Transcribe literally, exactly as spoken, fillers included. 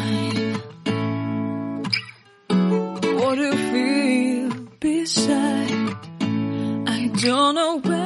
mine. What do you feel beside? I don't know where